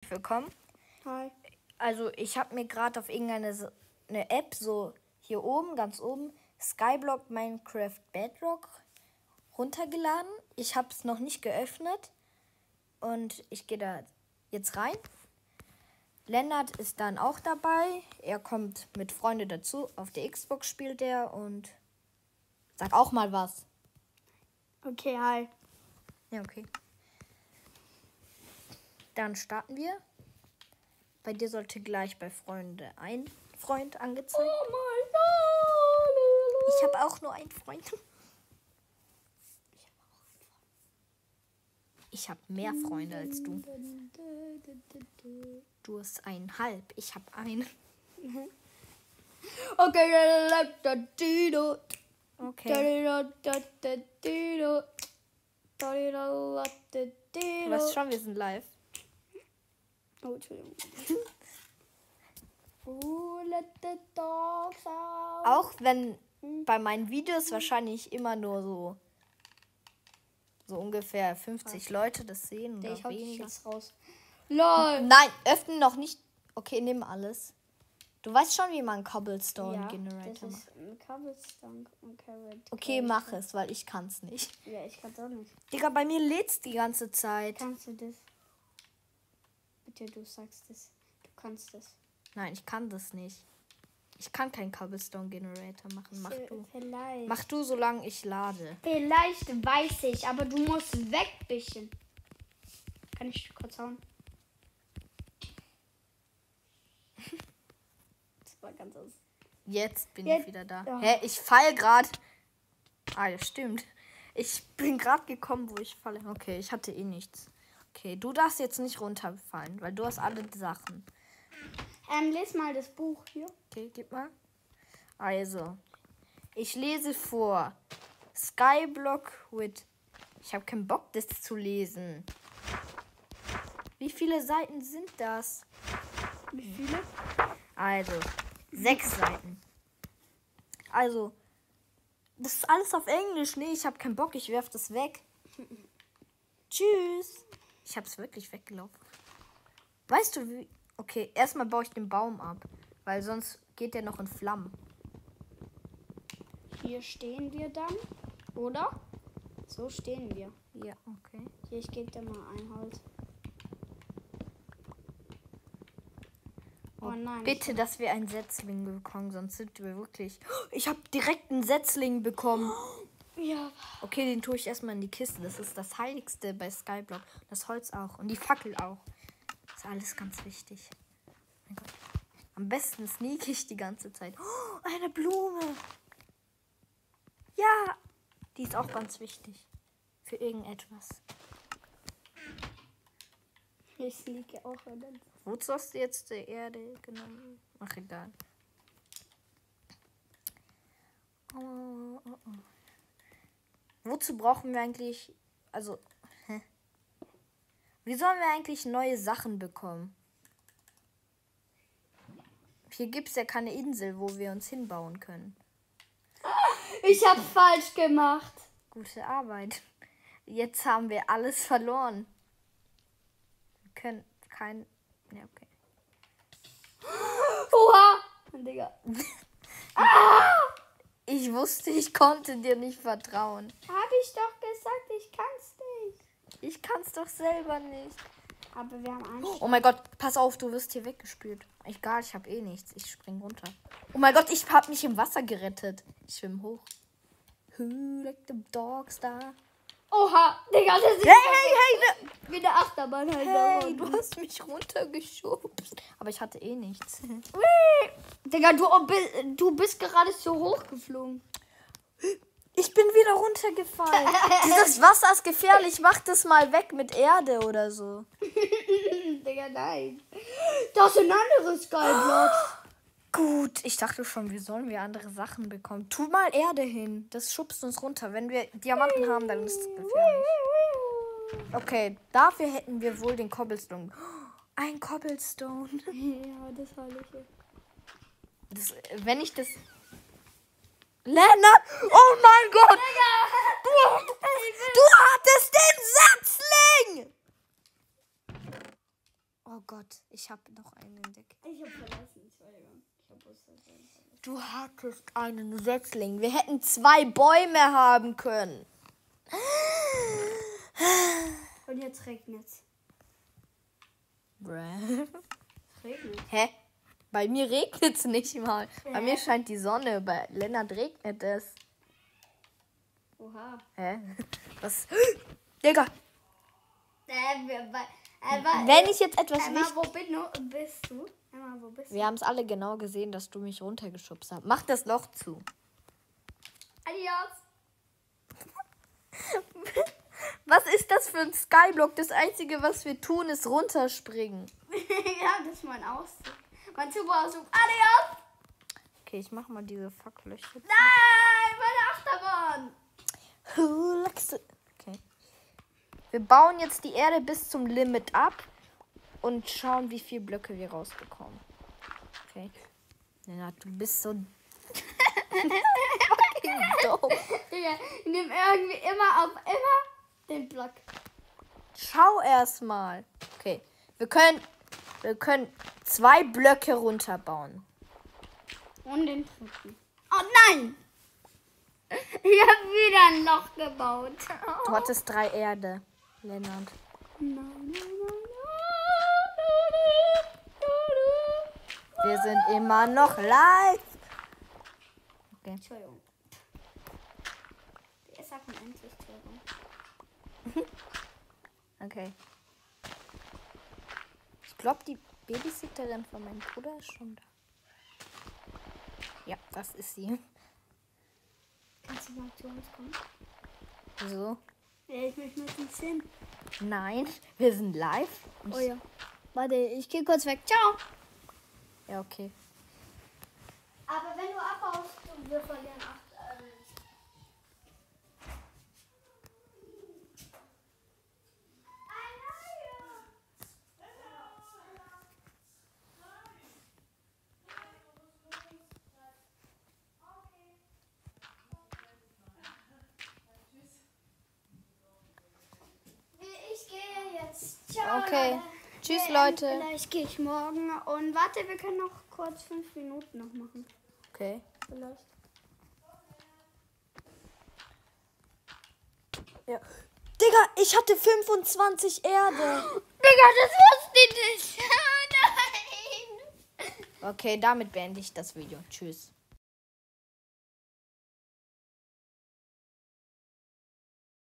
herzlich willkommen. Hi. Also ich habe mir gerade auf irgendeine eine App, so hier oben, ganz oben, Skyblock Minecraft Bedrock runtergeladen. Ich habe es noch nicht geöffnet und ich gehe da jetzt rein. Lennart ist dann auch dabei. Er kommt mit Freunden dazu. Auf der Xbox spielt er und sag auch mal was. Okay, hi. Ja, okay. Dann starten wir. Bei dir sollte gleich bei Freunde ein Freund angezeigt. Oh mein Gott. Ich habe auch nur einen Freund. Ich habe mehr Freunde als du. Du hast 1,5. Ich habe einen. Okay. Okay. Du weißt schon, wir sind live. Oh, Entschuldigung. Let the dogs out. Auch wenn bei meinen Videos wahrscheinlich immer nur so ungefähr 50 Leute das sehen oder Ich hau dich weniger. jetzt raus. LOL. Nein, öffnen noch nicht. Okay, nimm alles. Du weißt schon, wie man Cobblestone Ja, Generator das macht. ist ein Cobblestone und Carrot. Okay, mach es, weil ich kann's nicht. Ja, ich kann's auch nicht. Digga, bei mir lädt's die ganze Zeit. Kannst du das? Bitte, du sagst es. Du kannst es. Nein, ich kann das nicht. Ich kann keinen Cobblestone Generator machen. Mach du. Vielleicht. Mach du, solange ich lade. Vielleicht weiß ich, aber du musst wegbischen. Kann ich kurz hauen? Das war ganz aus. Jetzt bin Jetzt- ich wieder da. ja. Hä, ich fall gerade. Ah, ja, stimmt. Ich bin gerade gekommen, wo ich falle. Okay, ich hatte eh nichts. Okay, du darfst jetzt nicht runterfallen, weil du hast alle Sachen. Les mal das Buch hier. Okay, gib mal. Also, ich lese vor. Skyblock with... Ich habe keinen Bock, das zu lesen. Wie viele Seiten sind das? Wie viele? Also, 6 Seiten. Also, das ist alles auf Englisch. Nee, ich habe keinen Bock. Ich werf das weg. Tschüss. Ich habe es wirklich weggelaufen. Weißt du, wie... Okay, erstmal baue ich den Baum ab. Weil sonst geht der noch in Flammen. Hier stehen wir dann, oder? So stehen wir. Ja, okay. Hier, ich gebe dir mal ein Holz. Oh nein. Bitte, dass wir einen Setzling bekommen, sonst sind wir wirklich... Ich habe direkt einen Setzling bekommen. Ja. Okay, den tue ich erstmal in die Kiste. Das ist das Heiligste bei Skyblock. Das Holz auch. Und die Fackel auch. Das ist alles ganz wichtig. Mein Gott. Am besten sneak ich die ganze Zeit. Oh, eine Blume. Ja. Die ist auch ganz wichtig. Für irgendetwas. Ich sneake auch wieder. Wozu hast du jetzt die Erde genommen? Ach, egal. Oh. Wozu brauchen wir eigentlich... Also... Wie sollen wir eigentlich neue Sachen bekommen? Hier gibt es ja keine Insel, wo wir uns hinbauen können. Ich hab's falsch gemacht. Gute Arbeit. Jetzt haben wir alles verloren. Wir können kein... Ja, okay. Oha. Digga. Ich wusste, ich konnte dir nicht vertrauen. Hab ich doch gesagt, ich kann's nicht. Ich kann's doch selber nicht. Aber wir haben einen. Oh mein Gott, pass auf, du wirst hier weggespült. Egal, ich habe eh nichts. Ich spring runter. Oh mein Gott, ich habe mich im Wasser gerettet. Ich schwimme hoch. Who like the dogs da? Oha. Digga, das ist Hey, wie eine Achterbahn halt. hey, du hast mich runtergeschubst. Aber ich hatte eh nichts. Digga, du bist gerade so hochgeflogen. Ich bin wieder runtergefallen. Dieses Wasser ist gefährlich. Mach das mal weg mit Erde oder so. Digga, nein. Das sind andere Skyblocks. Gut, ich dachte schon, wie sollen wir andere Sachen bekommen? Tu mal Erde hin. Das schubst uns runter. Wenn wir Diamanten haben, dann ist es gefährlich. Okay, dafür hätten wir wohl den Cobblestone. Ein Cobblestone. Ja, das Heilige. Das, wenn ich das... Lennart! Oh mein Gott! Du hattest den Setzling! Oh Gott, ich habe noch einen entdeckt. Ich habe verlassen, Entschuldigung. Ich habe es verlassen. Du hattest einen Setzling. Wir hätten 2 Bäume haben können. Und jetzt regnet's. Bruh. Es regnet. Hä? Bei mir regnet es nicht mal. Bei mir scheint die Sonne. Bei Lennart regnet es. Oha. Hä? Was? Digga, Wenn wenn ich jetzt etwas Emma, nicht... wo bist du? Emma, wo bist du? Wir haben es alle genau gesehen, dass du mich runtergeschubst hast. Mach das Loch zu. Adios. Was ist das für ein Skyblock? Das Einzige, was wir tun, ist runterspringen. Ja, das ist mein Auszug. Mein Superausflug. Adios. Okay, ich mach mal diese Facklöcher. Nein, meine Achterbahn. Okay. Wir bauen jetzt die Erde bis zum Limit ab und schauen, wie viele Blöcke wir rausbekommen. Okay. Ja, du bist so fucking doof. Digga, ich nehme irgendwie immer den Block. Schau erst mal. Okay. Wir können 2 Blöcke runterbauen. Und den dritten. Oh nein! Ich habe wieder ein Loch gebaut. Du hattest 3 Erde, Lennart. Nein. Wir sind immer noch live. Okay. Entschuldigung. Der ist von endlich, Entschuldigung. Okay. Ich glaube, die Babysitterin von meinem Bruder ist schon da. Ja, das ist sie. Kannst du mal zu uns kommen? So. Ja, ich möchte mit uns hin. Nein, wir sind live. Oh ja. Warte, ich gehe kurz weg. Ciao. Ja, okay. Aber wenn du abhaust und wir verlieren 8. Ich gehe jetzt. Ciao. Okay. Leute. Tschüss, Leute. Vielleicht gehe ich morgen. Und warte, wir können noch kurz 5 Minuten noch machen. Okay. Vielleicht. Ja. Digga, ich hatte 25 Erde. Digga, das wusste ich nicht. Nein. Okay, damit beende ich das Video. Tschüss.